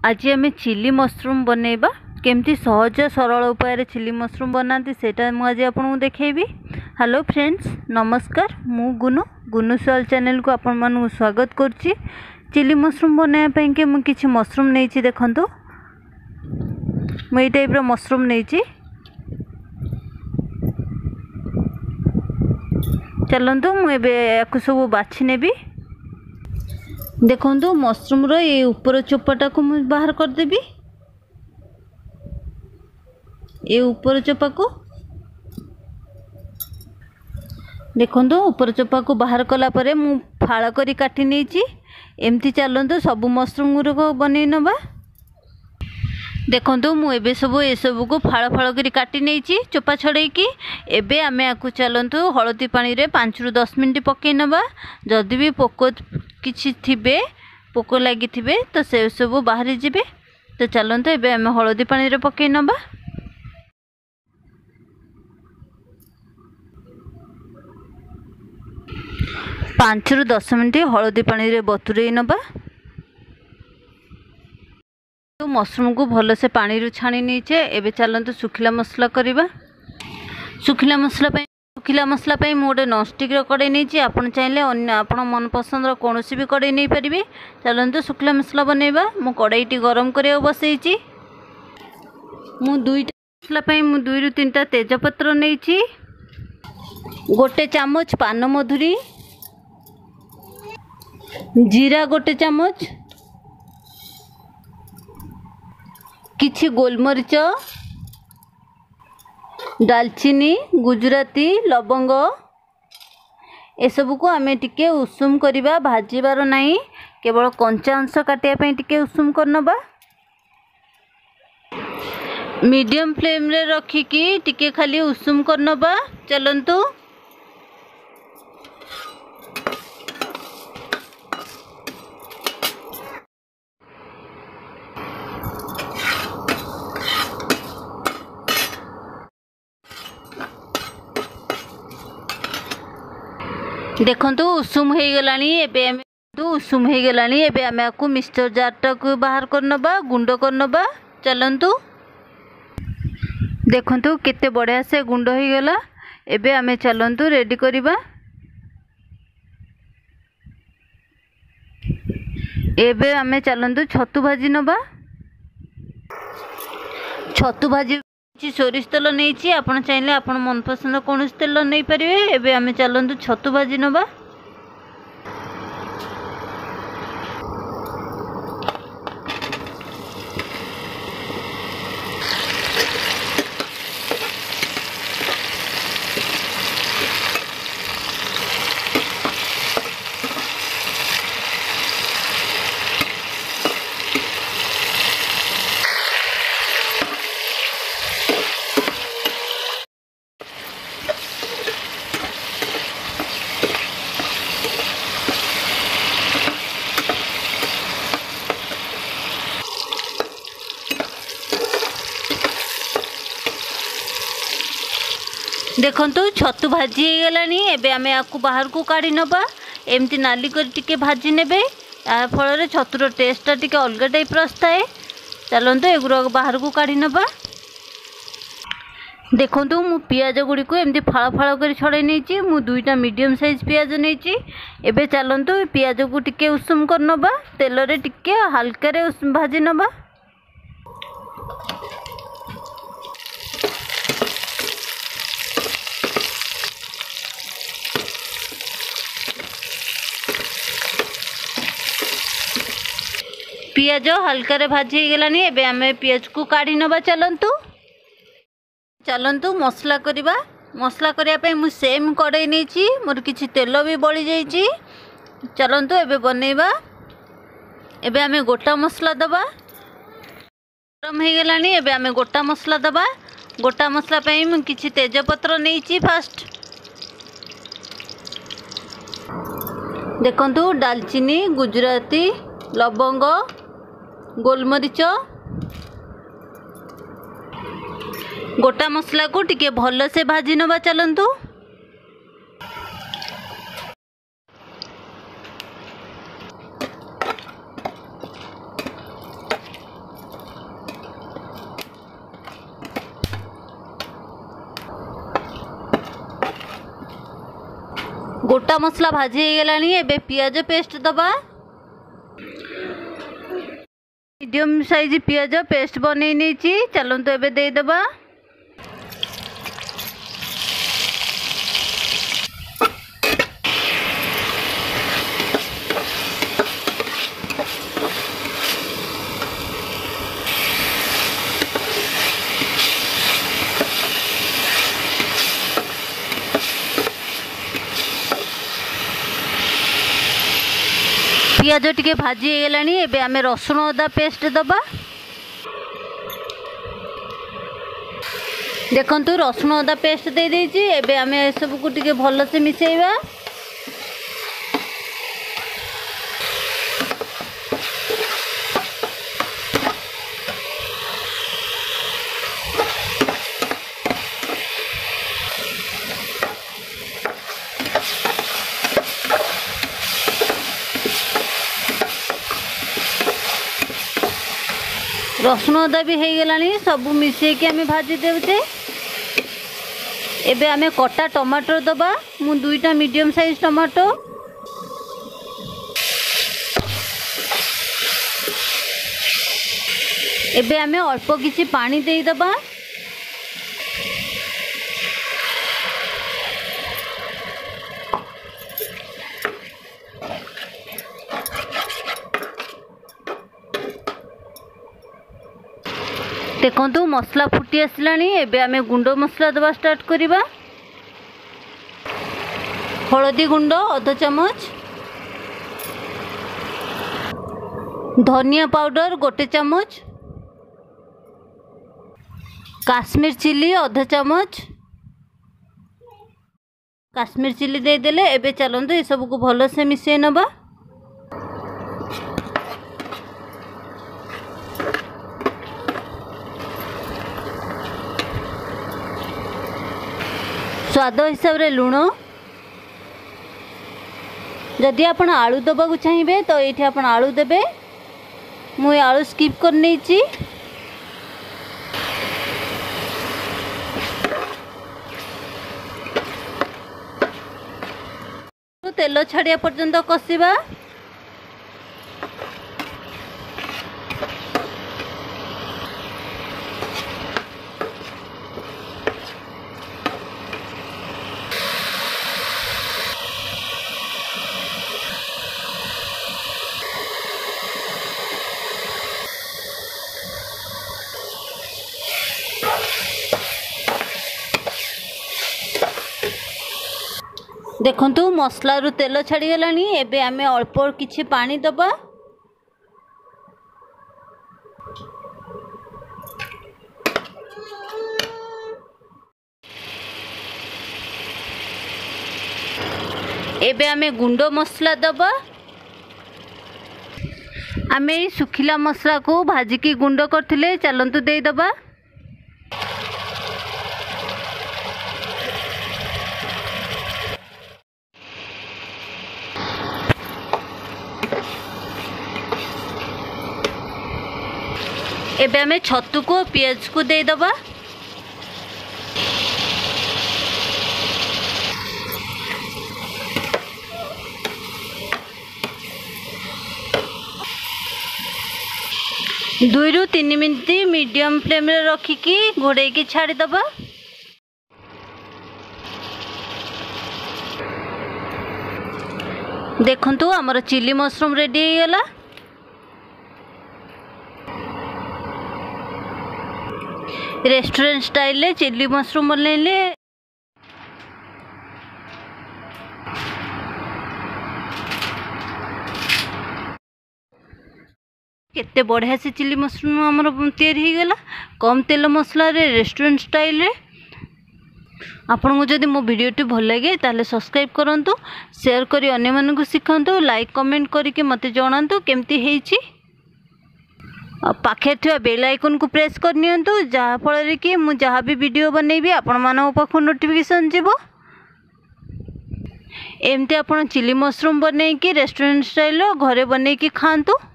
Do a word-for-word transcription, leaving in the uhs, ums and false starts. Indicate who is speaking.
Speaker 1: आज आम chilli mushroom बनैबा केमती सहज सरल उपाय चिली मशरूम बनाती सेटा मु आज आपको देखेबी। हेलो फ्रेंड्स, नमस्कार। मु गुनु गुनु सॉल चैनल को आपण मानू स्वागत करछि। चिली मशरूम बनाया ପାଇଁ के मु किछि मशरूम नेछि देखंतु। मु एई टाइप रो मशरूम नेछि। चलंतु मु एबे याकु सब बाछि नेबी। देखो मशरूम रो ये ऊपर चोपाटा को मुझे बाहर कर देबी। ये ऊपर चोपा को देखो ऊपर चोपा को बाहर कला परे मु फाड़ करी काटी नेछि। एमती चलंतु सब मशरूम गुरु को बनै नबा। देखो मु एबे सब ए सब को फाड़ फाड़ करी काटी नेछि चोपा छड़े की। एबे आमे आकु चलंतु हळदी पानी रे पाँच रु दस मिनिट पकै नबा। जदि भी पोको किछि थिबे पोको लागि थिबे तो से सब बाहरी जिबे। तो चलंतु एबे आमे हळदी पानी रे पकै नबा। पाँच रु दस मिनिट हळदी पानी रे बतुरै नबा। तो मशरूम को भल से पानी रु छाणी नीचे। एबे चलंतु सुखिला मसला करबा। सुखिला मसला पे सुखिला मसला पे मु गोटे नॉनस्टिक रो कड़े नीचे। आपण चाहिले अन्य आपण मन पसंद रो कोनोसी भी कड़े नै परिबे। चलंतु सुखिला मसला बनेबा। मु कड़ाईटी गरम करियो बसैछि। मु दुईटा मसला पे मु दुई रु तीनटा तेजपत्र नेछि। गोटे चामच पान मधुरी, जीरा गोटे चामच, किछि गोलमरीच, दालचीनी, गुजराती, लवंग ए सब को आमे टिके उषुम करिबा। भाजीबार नाही, केवल कंचा अंश काटिया पे टिके उषुम करनबा। मीडियम फ्लेम रे रखी की टिके खाली उषुम करनबा। चलंतु देखंतु उषुम हो गलानी। एबे आमे तो उषुम हो गलानी। एबे आमे आकु मिक्सचर जार को बाहर करनबा, गुंड करनबा। चलंतु देखंतु केते बढ़िया से गुंड हो गला। एबे आमे चलंतु रेडी करिबा। एबे आमे चलंतु छतु भाजी नबा। छतु भाजी सोरिष तेल नहीं। आपण चाहिए आपण मनपसंद कौन तेल नहीं पारे। एबे आमे चलंतु छतु भाजी नबा। देखंतु छतु भाजी हो गलानी। एबे आमे आकु बाहर को काढी नबा। एमती नाली कर टिके भाजी नेबे। या फल छतुर टेस्टा टिके अलग टाइप रस्ताए। चलंतु एगुरा बाहर को काढी नबा। देखंतु मु पियाज गुडी को एमती फाळ फाळ कर छड़े नेछि। मु दुईटा मीडियम साइज पियाज नेछि। एबे चलंतु पियाज को टिके उषुम कर नबा। तेल रे टिके हल्का रे भाजी नबा। पियाज हल्का रे भाजी हो गलानी। एबे आमे पियाज को काढी नबा। चलंतु चलंतु मसला करिबा। मसला करिया पे मु सेम कड़ाई नेछि। मोर किछि तेल भी बळी जाईछि। चलंतु एबे बनेबा। एबे आमे गोटा मसला दबा। गरम हो गलानी। एबे आमे गोटा मसला दबा। गोटा मसला पे मु किछि तेजपत्र नेछि। फास्ट देखंतु दालचीनी, गुजराती, लवंग, गोलमरीच, गोटा मसला को टिके भल से भाजी नबा। चलंतु बटा मसला भाजी हो गलानी एबे पियाज पेस्ट दबा मीडियम साइज पियाज पेस्ट बनै नहीं चलतु एबे दे दबा पियाज टिके भाजी हो गलानी एबे आमे रसुण अदा पेस्ट दबा देखंतु रसुण अदा पेस्ट दे देछि एबे आमे सब को टिके भलो से मिसेइबा रसुण अदा भी हो गलानी सब मिसेकी आमे भाजी देउचे एबे आमे कटा टमाटर दबा मु दुईटा मीडियम साइज टमाटो एबे आमे अल्प किछि पानी देई दबा देखंतु मसला फुटी आसलानी एबे आमे गुंड मसला दबा स्टार्ट करिबा हळदी गुंड आधा चमच धनिया पाउडर गोटे चमच काश्मीर चिली आधा चमच काश्मीर चिली दे देले एबे चलंतु ए सब को भलो से मिसे नबा स्वाद हिसाब रे लुण जदि आपण आलू दबा को चाहिए तो ये आपण आलू देबे मु आलू स्किप कर नहीं ची तेल छाड़िया पर्यंत कषिबा देखंतु मसला रु तेल छाड़ी गलानी एबे आमे अल्प किछि पानी दबा एबे आमे गुंड मसला दबा आमे सुखिला मसला को भाजी की गुंड करथिले चलंतु दे दबा एबे आमे छतु को पियाज को दे दबा दुई रु तीन मिनट मीडियम फ्लेम रे रखिकी घोड़े की छाड़ी दबा देखंतु हमर चिली मशरूम रेडी हो गला रेस्टोरेंट स्टाइल ले चिली मशरूम बनले केते बढ़िया से चिली मशरूम हमर तैयारी हो गला कम तेल मसला रे रेस्टोरेंट स्टाइल रे आपन को जदि मो वीडियोटी भल लगे ताले सब्सक्राइब करंतु शेयर करी अन्य मन को सिखांतु लाइक कमेंट करके मते जणांतु केमती हेची पाखे थी बेल आइकन को प्रेस कर नियंतु जहाँ फल कि मु जहाँ भी वीडियो बनैबी आपण मानक पाखु नोटिफिकेशन जीवो एमती आपण चिली मशरूम बनै कि रेस्टोरेंट स्टाइल घरे बनै कि खांतु।